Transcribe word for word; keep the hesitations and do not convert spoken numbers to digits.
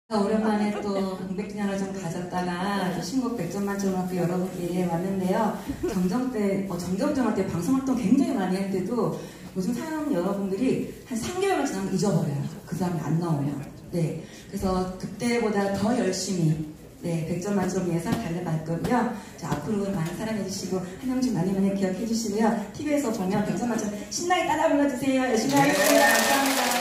오랜만에 또 공백 기념을 좀 가졌다가 또 신곡 백 점 만점으로 여러분께 왔는데요. 정정 때, 어, 정정정할 때 방송활동 굉장히 많이 했는데도 요즘 사연 여러분들이 한 삼 개월만 지나면 잊어버려요. 그 다음에 안 나오면. 네. 그래서 그때보다 더 열심히 네, 백 점 만점 위해서 달려갈 거고요. 자, 앞으로 많이 사랑해주시고 한영준 많이 많이 기억해주시고요. 티비에서 보면 백 점 만점 신나게 따라 불러주세요. 열심히 하겠습니다. 감사합니다.